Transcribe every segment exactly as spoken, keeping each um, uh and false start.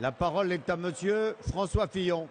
La parole est à monsieur François Fillon.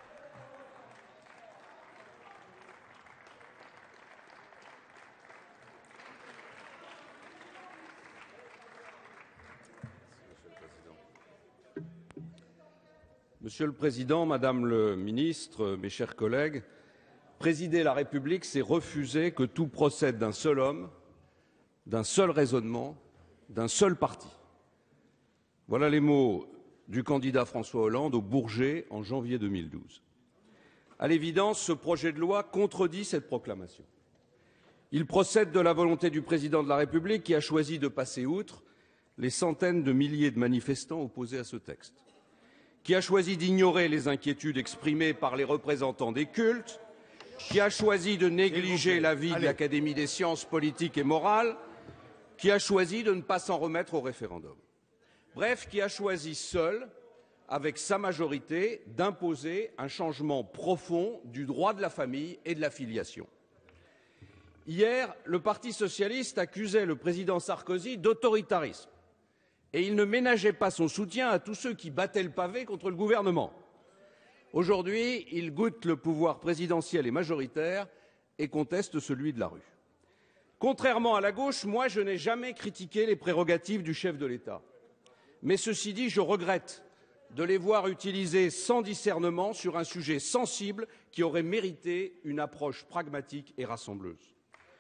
Monsieur le Président, Madame le Ministre, mes chers collègues, présider la République, c'est refuser que tout procède d'un seul homme, d'un seul raisonnement, d'un seul parti. Voilà les mots du candidat François Hollande au Bourget en janvier deux mille douze. À l'évidence, ce projet de loi contredit cette proclamation. Il procède de la volonté du Président de la République qui a choisi de passer outre les centaines de milliers de manifestants opposés à ce texte, qui a choisi d'ignorer les inquiétudes exprimées par les représentants des cultes, qui a choisi de négliger l'avis de l'Académie des sciences politiques et morales, qui a choisi de ne pas s'en remettre au référendum. Bref, qui a choisi seul, avec sa majorité, d'imposer un changement profond du droit de la famille et de la filiation. Hier, le Parti socialiste accusait le président Sarkozy d'autoritarisme et il ne ménageait pas son soutien à tous ceux qui battaient le pavé contre le gouvernement. Aujourd'hui, il goûte le pouvoir présidentiel et majoritaire et conteste celui de la rue. Contrairement à la gauche, moi, je n'ai jamais critiqué les prérogatives du chef de l'État. Mais ceci dit, je regrette de les voir utilisées sans discernement sur un sujet sensible qui aurait mérité une approche pragmatique et rassembleuse.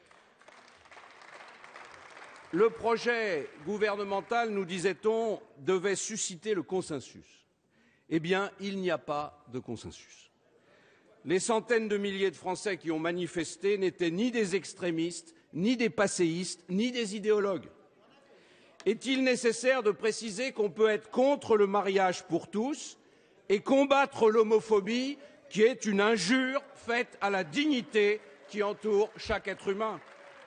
Le projet gouvernemental, nous disait-on, devait susciter le consensus. Eh bien, il n'y a pas de consensus. Les centaines de milliers de Français qui ont manifesté n'étaient ni des extrémistes, ni des passéistes, ni des idéologues. Est-il nécessaire de préciser qu'on peut être contre le mariage pour tous et combattre l'homophobie qui est une injure faite à la dignité qui entoure chaque être humain?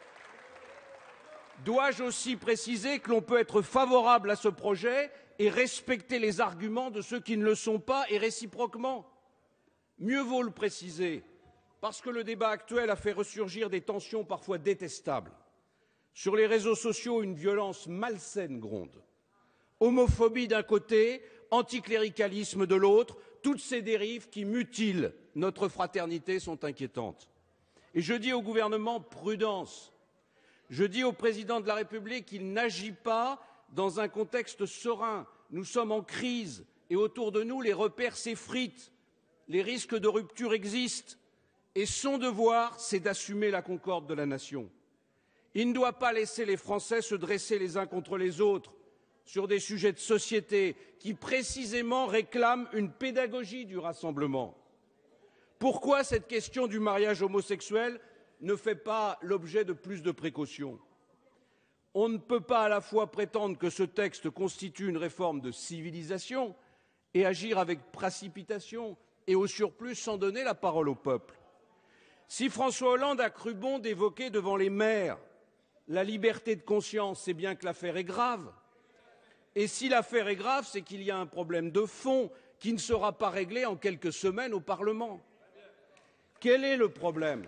Dois-je aussi préciser que l'on peut être favorable à ce projet et respecter les arguments de ceux qui ne le sont pas et réciproquement? Mieux vaut le préciser, parce que le débat actuel a fait ressurgir des tensions parfois détestables. Sur les réseaux sociaux, une violence malsaine gronde. Homophobie d'un côté, anticléricalisme de l'autre, toutes ces dérives qui mutilent notre fraternité sont inquiétantes. Et je dis au gouvernement prudence. Je dis au président de la République qu'il n'agit pas dans un contexte serein. Nous sommes en crise et autour de nous, les repères s'effritent. Les risques de rupture existent. Et son devoir, c'est d'assumer la concorde de la nation. Il ne doit pas laisser les Français se dresser les uns contre les autres sur des sujets de société qui précisément réclament une pédagogie du rassemblement. Pourquoi cette question du mariage homosexuel ne fait pas l'objet de plus de précautions? On ne peut pas à la fois prétendre que ce texte constitue une réforme de civilisation et agir avec précipitation et au surplus sans donner la parole au peuple. Si François Hollande a cru bon d'évoquer devant les maires la liberté de conscience, c'est bien que l'affaire est grave. Et si l'affaire est grave, c'est qu'il y a un problème de fond qui ne sera pas réglé en quelques semaines au Parlement. Quel est le problème?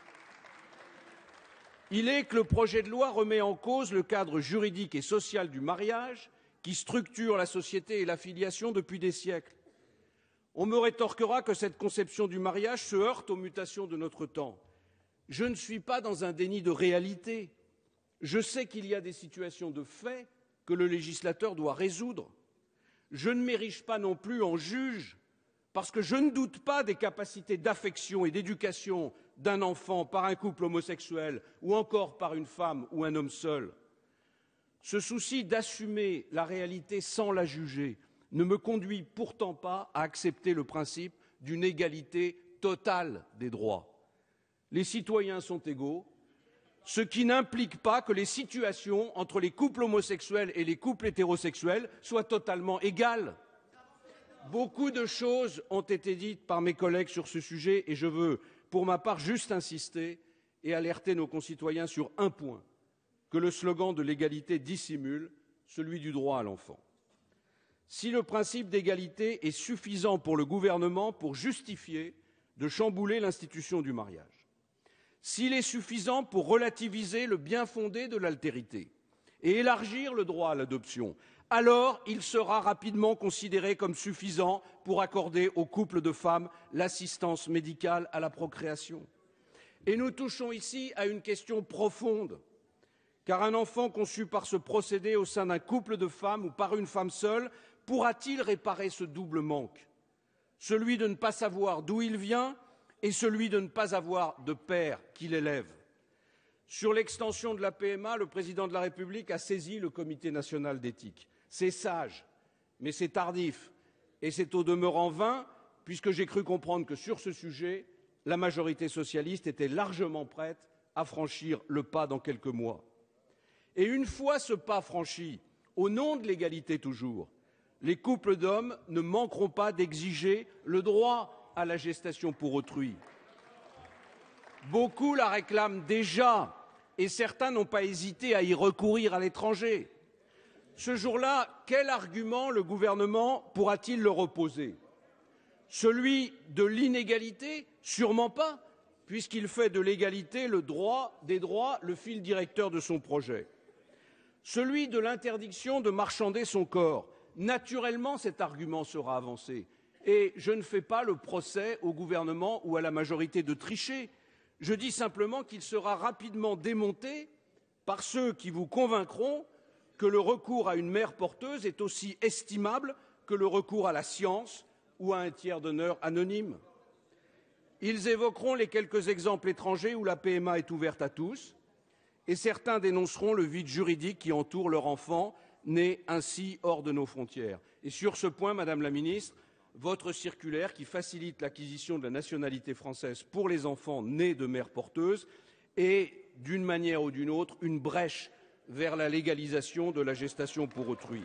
Il est que le projet de loi remet en cause le cadre juridique et social du mariage qui structure la société et la filiation depuis des siècles. On me rétorquera que cette conception du mariage se heurte aux mutations de notre temps. Je ne suis pas dans un déni de réalité. Je sais qu'il y a des situations de fait que le législateur doit résoudre. Je ne m'érige pas non plus en juge, parce que je ne doute pas des capacités d'affection et d'éducation d'un enfant par un couple homosexuel ou encore par une femme ou un homme seul. Ce souci d'assumer la réalité sans la juger ne me conduit pourtant pas à accepter le principe d'une égalité totale des droits. Les citoyens sont égaux, ce qui n'implique pas que les situations entre les couples homosexuels et les couples hétérosexuels soient totalement égales. Beaucoup de choses ont été dites par mes collègues sur ce sujet et je veux, pour ma part, juste insister et alerter nos concitoyens sur un point que le slogan de l'égalité dissimule, celui du droit à l'enfant. Si le principe d'égalité est suffisant pour le gouvernement pour justifier de chambouler l'institution du mariage, s'il est suffisant pour relativiser le bien-fondé de l'altérité et élargir le droit à l'adoption, alors il sera rapidement considéré comme suffisant pour accorder aux couples de femmes l'assistance médicale à la procréation. Et nous touchons ici à une question profonde, car un enfant conçu par ce procédé au sein d'un couple de femmes ou par une femme seule pourra-t-il réparer ce double manque, celui de ne pas savoir d'où il vient et celui de ne pas avoir de père qui l'élève? Sur l'extension de la P M A, le président de la République a saisi le Comité national d'éthique. C'est sage, mais c'est tardif, et c'est au demeurant vain, puisque j'ai cru comprendre que sur ce sujet, la majorité socialiste était largement prête à franchir le pas dans quelques mois. Et une fois ce pas franchi, au nom de l'égalité toujours, les couples d'hommes ne manqueront pas d'exiger le droit à la gestation pour autrui. Beaucoup la réclament déjà, et certains n'ont pas hésité à y recourir à l'étranger. Ce jour-là, quel argument le gouvernement pourra-t-il leur opposer? Celui de l'inégalité? Sûrement pas, puisqu'il fait de l'égalité le droit des droits le fil directeur de son projet. Celui de l'interdiction de marchander son corps? Naturellement, cet argument sera avancé. Et je ne fais pas le procès au gouvernement ou à la majorité de tricher. Je dis simplement qu'il sera rapidement démonté par ceux qui vous convaincront que le recours à une mère porteuse est aussi estimable que le recours à la science ou à un tiers d'honneur anonyme. Ils évoqueront les quelques exemples étrangers où la P M A est ouverte à tous, et certains dénonceront le vide juridique qui entoure leur enfant, né ainsi hors de nos frontières. Et sur ce point, Madame la Ministre, votre circulaire qui facilite l'acquisition de la nationalité française pour les enfants nés de mères porteuses est, d'une manière ou d'une autre, une brèche vers la légalisation de la gestation pour autrui.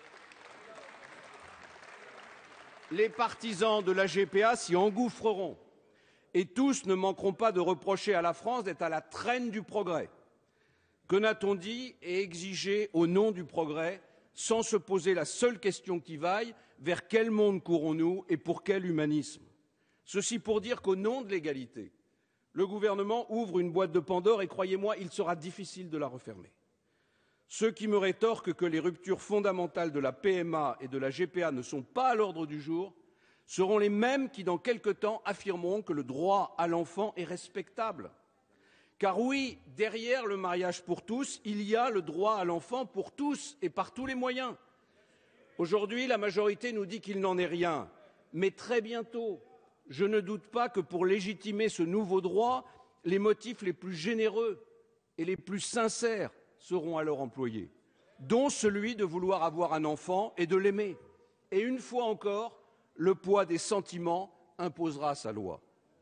Les partisans de la G P A s'y engouffreront et tous ne manqueront pas de reprocher à la France d'être à la traîne du progrès. Que n'a-t-on dit et exigé au nom du progrès sans se poser la seule question qui vaille, vers quel monde courons-nous et pour quel humanisme? Ceci pour dire qu'au nom de l'égalité, le gouvernement ouvre une boîte de Pandore et croyez-moi, il sera difficile de la refermer. Ceux qui me rétorquent que les ruptures fondamentales de la P M A et de la G P A ne sont pas à l'ordre du jour seront les mêmes qui, dans quelque temps, affirmeront que le droit à l'enfant est respectable. Car oui, derrière le mariage pour tous, il y a le droit à l'enfant pour tous et par tous les moyens. Aujourd'hui, la majorité nous dit qu'il n'en est rien. Mais très bientôt, je ne doute pas que pour légitimer ce nouveau droit, les motifs les plus généreux et les plus sincères seront alors employés, dont celui de vouloir avoir un enfant et de l'aimer. Et une fois encore, le poids des sentiments imposera sa loi.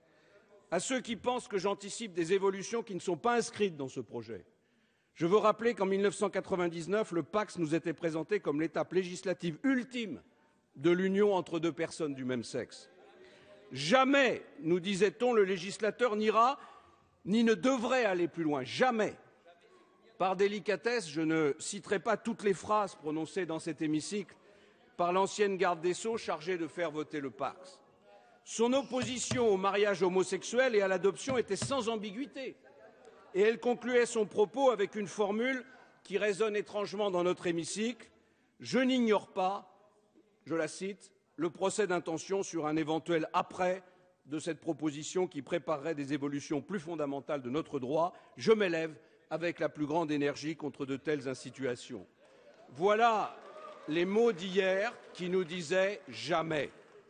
À ceux qui pensent que j'anticipe des évolutions qui ne sont pas inscrites dans ce projet, je veux rappeler qu'en mille neuf cent quatre-vingt-dix-neuf, le Pacs nous était présenté comme l'étape législative ultime de l'union entre deux personnes du même sexe. Jamais, nous disait-on, le législateur n'ira ni ne devrait aller plus loin. Jamais. Par délicatesse, je ne citerai pas toutes les phrases prononcées dans cet hémicycle par l'ancienne garde des Sceaux chargée de faire voter le Pacs. Son opposition au mariage homosexuel et à l'adoption était sans ambiguïté. Et elle concluait son propos avec une formule qui résonne étrangement dans notre hémicycle. « Je n'ignore pas, je la cite, le procès d'intention sur un éventuel après de cette proposition qui préparerait des évolutions plus fondamentales de notre droit. Je m'élève avec la plus grande énergie contre de telles insinuations. » Voilà les mots d'hier qui nous disaient « jamais ».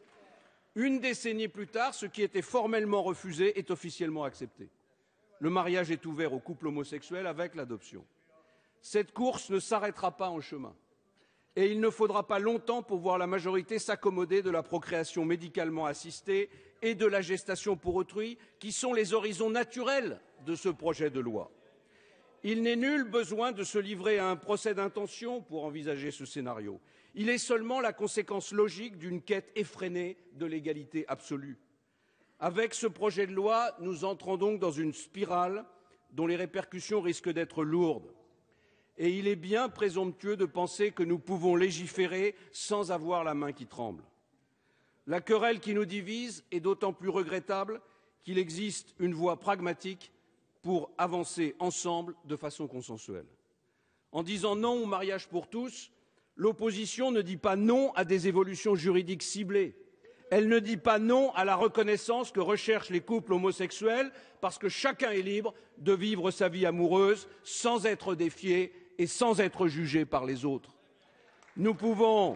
Une décennie plus tard, ce qui était formellement refusé est officiellement accepté. Le mariage est ouvert aux couples homosexuels avec l'adoption. Cette course ne s'arrêtera pas en chemin. Et il ne faudra pas longtemps pour voir la majorité s'accommoder de la procréation médicalement assistée et de la gestation pour autrui, qui sont les horizons naturels de ce projet de loi. Il n'est nul besoin de se livrer à un procès d'intention pour envisager ce scénario. Il est seulement la conséquence logique d'une quête effrénée de l'égalité absolue. Avec ce projet de loi, nous entrons donc dans une spirale dont les répercussions risquent d'être lourdes. Et il est bien présomptueux de penser que nous pouvons légiférer sans avoir la main qui tremble. La querelle qui nous divise est d'autant plus regrettable qu'il existe une voie pragmatique pour avancer ensemble de façon consensuelle. En disant non au mariage pour tous, L'opposition ne dit pas non à des évolutions juridiques ciblées. Elle ne dit pas non à la reconnaissance que recherchent les couples homosexuels parce que chacun est libre de vivre sa vie amoureuse sans être défié et sans être jugé par les autres. Nous pouvons,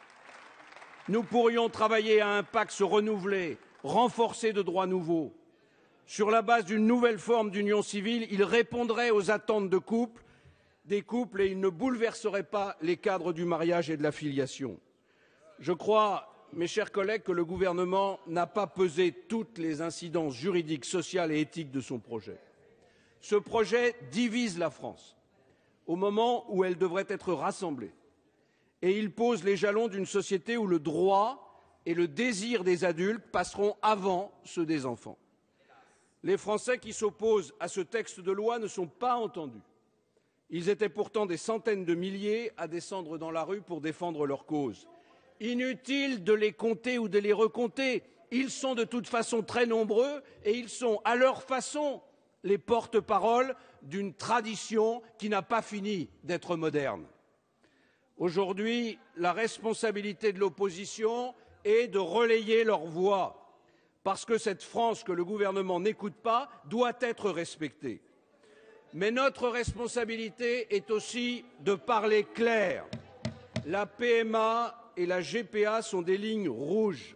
nous pourrions travailler à un pacte renouvelé, renforcé de droits nouveaux. Sur la base d'une nouvelle forme d'union civile, il répondrait aux attentes de couples, des couples et il ne bouleverserait pas les cadres du mariage et de la filiation. Je crois, mes chers collègues, que le gouvernement n'a pas pesé toutes les incidences juridiques, sociales et éthiques de son projet. Ce projet divise la France au moment où elle devrait être rassemblée. Et il pose les jalons d'une société où le droit et le désir des adultes passeront avant ceux des enfants. Les Français qui s'opposent à ce texte de loi ne sont pas entendus. Ils étaient pourtant des centaines de milliers à descendre dans la rue pour défendre leur cause. Inutile de les compter ou de les recompter. Ils sont de toute façon très nombreux et ils sont, à leur façon, les porte-parole d'une tradition qui n'a pas fini d'être moderne. Aujourd'hui, la responsabilité de l'opposition est de relayer leur voix, parce que cette France que le gouvernement n'écoute pas doit être respectée. Mais notre responsabilité est aussi de parler clair. La P M A et la G P A sont des lignes rouges.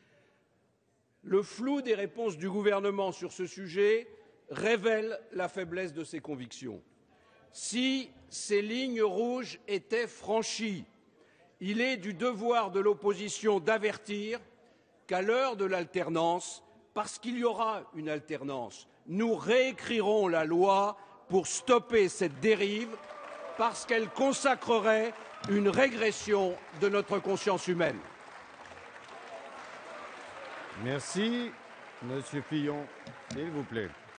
Le flou des réponses du gouvernement sur ce sujet révèle la faiblesse de ses convictions. Si ces lignes rouges étaient franchies, il est du devoir de l'opposition d'avertir qu'à l'heure de l'alternance, parce qu'il y aura une alternance, nous réécrirons la loi pour stopper cette dérive, parce qu'elle consacrerait une régression de notre conscience humaine. Merci, Monsieur Fillon, s'il vous plaît.